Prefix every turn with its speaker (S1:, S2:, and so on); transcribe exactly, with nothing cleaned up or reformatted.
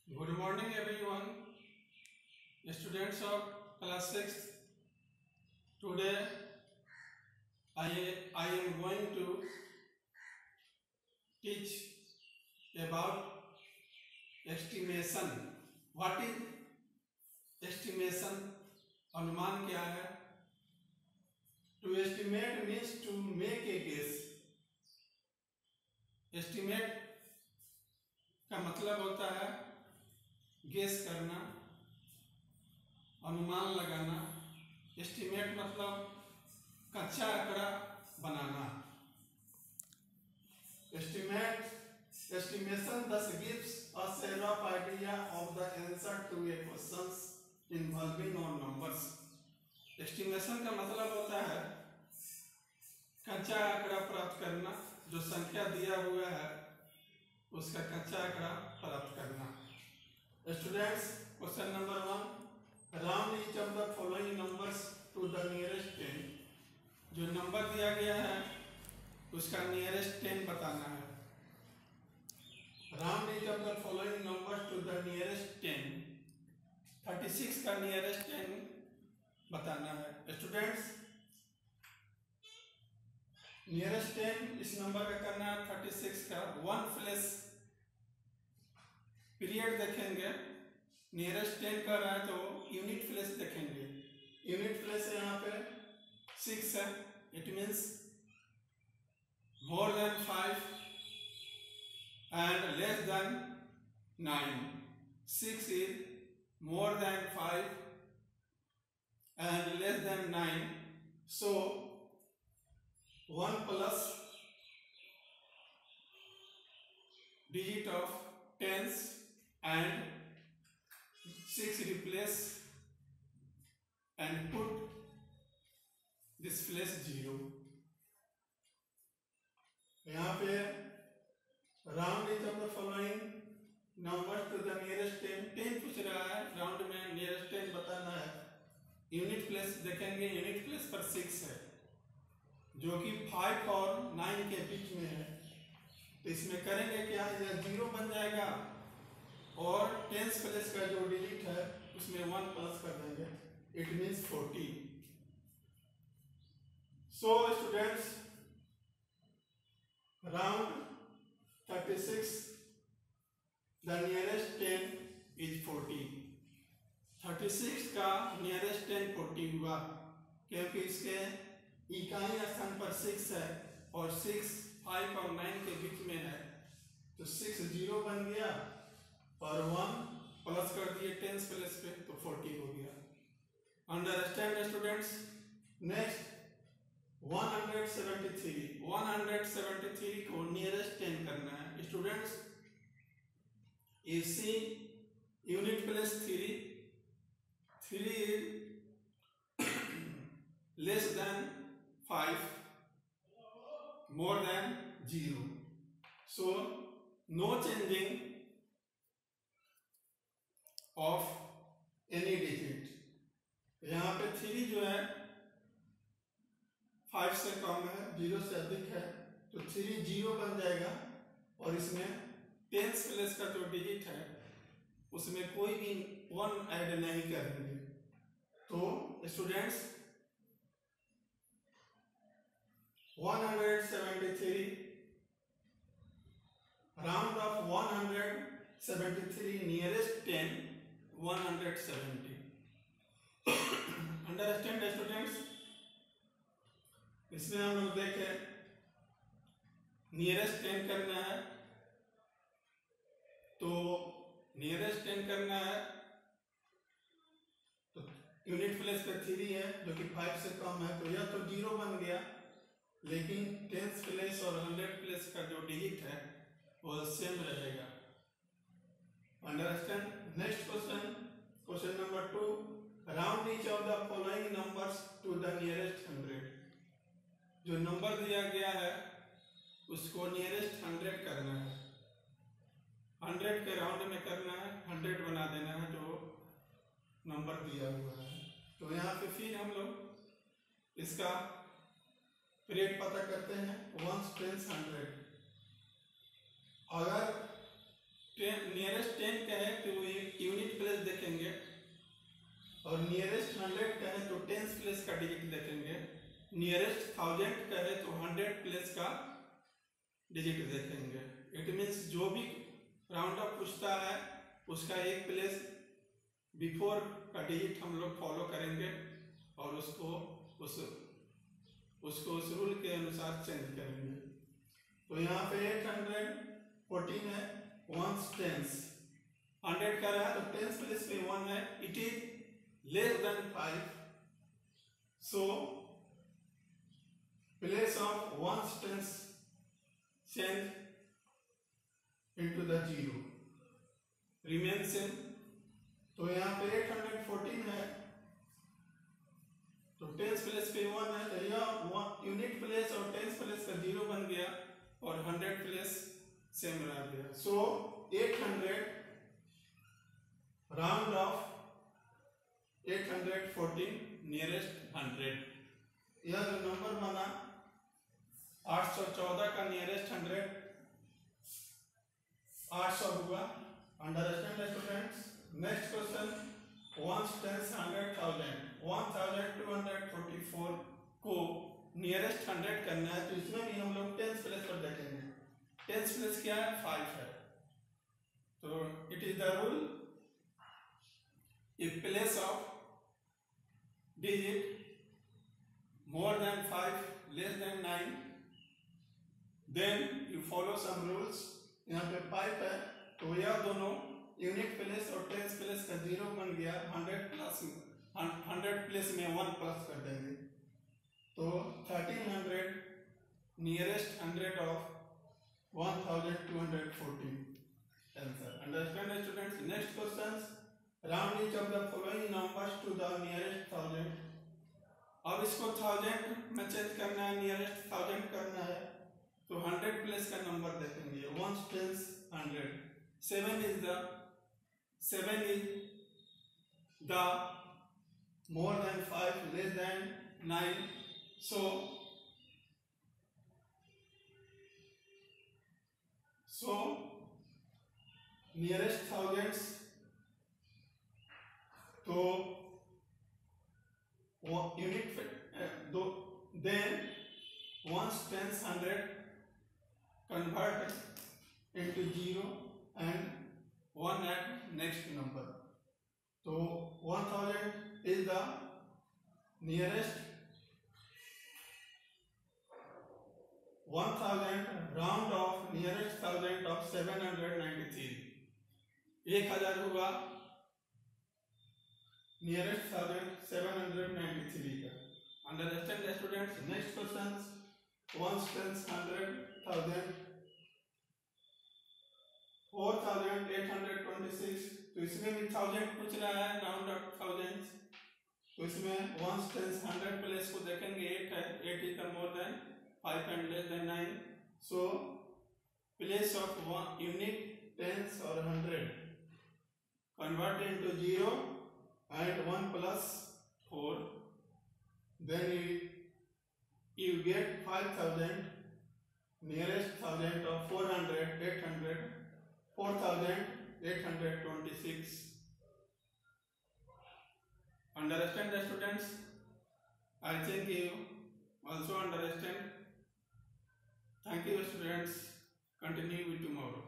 S1: Good morning, everyone. Students of class six. Today, I, I am going to teach about estimation. What is estimation? अनुमान क्या है? To estimate means to make a guess. Estimate का मतलब होता है guess करना, अनुमान लगाना। एस्टिमेट मतलब कच्चा आंकड़ा बनाना। Estimate estimation thus gives a rough idea of the answer to a questions involving or numbers. Estimation का मतलब होता है कच्चा आंकड़ा प्राप्त करना, जो संख्या दिया हुआ है उसका कच्चा आंकड़ा प्राप्त करना। Students, question number one. Round each of the following numbers to the nearest ten. जो नंबर दिया गया है उसका नियरेस्ट टेन बताना है। Round each of the following numbers to the nearest ten. Thirty six का नियरेस्ट टेन बताना है। स्टूडेंट्स, नियरेस्ट टेन इस नंबर का करना है थर्टी सिक्स का। वन प्लस पीरियड देखेंगे, नियरेस्ट टेन कर रहा है तो यूनिट प्लेस देखेंगे। यूनिट प्लेस यहाँ पे सिक्स है, it means more than five and less than nine. Six is more than five and less than nine, so one plus digit of tens and six replace and put this place zero. यहाँ पे round each of the following number to the nearest ten. Ten पूछ रहा है, round में nearest ten बताना है। Unit place देखेंगे, unit place पर सिक्स है जो कि फाइव और नाइन के बीच में है, तो इसमें करेंगे क्या, यह जीरो बन जाएगा और टेंस प्लेस का जो डिजिट है उसमें वन प्लस कर देंगे, it means forty. So students, round thirty six, the nearest ten is forty. Thirty six का नियरेस्ट टेन फोर्टी हुआ क्योंकि इसके इकाई स्थान पर सिक्स है और सिक्स फाइव और नाइन के बीच में है, तो सिक्स जीरो बन गया और वन प्लस कर दिए टेंस प्लेस पे तो फोर्टी हो गया। Understand students. Next one hundred seventy three. One hundred seventy three को नियरेस्ट टेन करना है। Students, you see unit place three, three is less than five, more than zero, so no changing of any digit। यहाँ पे three जो है five से कम है, zero से अधिक है, तो थ्री जीरो बन जाएगा और इसमें टेंस प्लेस का जो डिजिट है उसमें कोई भी वन ऐड नहीं करेंगे। तो students, one hundred seventy-three, round of one hundred seventy-three nearest ten, one hundred seventy. Understand students? इसमें हम लोग देखें, नियरेस्ट टेन करना है, तो नियरेस्ट टेन करना है तो यूनिट प्लेस पे थ्री है जो कि फाइव से कम है, तो यह तो जीरो बन गया, लेकिन टेंस प्लेस और हंड्रेड प्लेस का जो डिजिट है वो सेम रहेगा। Understand. Next question, question number two. Round each of the following numbers to the nearest hundred. जो नंबर दिया गया है उसको नियरेस्ट हंड्रेड करना है। हंड्रेड के राउंड में करना है, हंड्रेड बना देना है जो नंबर दिया हुआ है। तो यहाँ पे फिर हम लोग इसका पीरियड पता करते हैं, वंस टेंस हंड्रेड। अगर टेन नियरेस्ट टेन के कहे तो यूनिट प्लेस देखेंगे, और नियरेस्ट हंड्रेड कहे तो टेंस प्लेस का डिजिट देखेंगे, नियरेस्ट थाउजेंड कहे तो हंड्रेड प्लेस का डिजिट देखेंगे। इट मीन्स जो भी राउंड अप पूछता है उसका एक प्लेस बिफोर का डिजिट हम लोग फॉलो करेंगे और उसको उस उसको उस रूल के अनुसार चेंज करेंगे। तो यहाँ पे एट हंड्रेड फोर्टीन है, वंस टेंस, हंड्रेड का रहा तो टेंस प्लेस में वन है, it is less than five, so place of ones tens change into the zero remain same। तो यहाँ पे एट हंड्रेड फोर्टीन है तो टेंस प्लेस पे वन है, तो यह यूनिट प्लेस और टेंस प्लेस का जीरो बन गया और हंड्रेड प्लेस सेम रह गया। So eight hundred round off eight hundred fourteen nearest hundred. यह जो नंबर बना आठ सौ चौदह का नियरेस्ट हंड्रेड आठ सौ हुआ। Understand students. Next question, ones tens hundred thousand, one thousand two hundred forty four को नियरेस्ट हंड्रेड करना है, तो इसमें भी हम लोग टेंस प्लेस पर देखेंगे। टेंस प्लेस क्या है? फाइव है। तो it is the rule, if place of digit more than five less than nine then you follow some rules. यहाँ पे फाइव है तो यह दोनों यूनिट प्लेस और टेंस प्लेस का जीरो बन गया, हंड्रेड प्लस हंड्रेड प्लेस में वन प्लस कर देंगे, तो thirteen hundred nearest hundred of one thousand two hundred fourteen answer. Understand students. Next question, round each of the following numbers to the nearest thousand. अब इसको thousand में change करना है, nearest thousand करना है, तो हंड्रेड प्लेस का number देखेंगे, one tens hundred, seven is the seven is the more than five less than nine, so so nearest thousands, तो यूनिट दो then ones tens hundred convert into zero and one at next number। तो one thousand is the nearest, one thousand round of nearest thousand of seven hundred ninety-three। एक हजार होगा nearest thousand seven hundred ninety-three का। Understand students? Next question, one tens hundred thousand four thousand eight hundred twenty six, तो इसमें भी thousand पूछ रहा है, राउंड ऑफ थाउजेंड, तो इसमें वंस टेंस हंड्रेड प्लेस को देखेंगे, एट है, eight is the more than five and less than nine, so place of one unit tens और hundred convert into zero and one plus four, then you you get five thousand, nearest thousand of four hundred, eight hundred, four thousand eight hundred twenty-six। Understand the students? I think you also understand. Thank you students. Continue with tomorrow.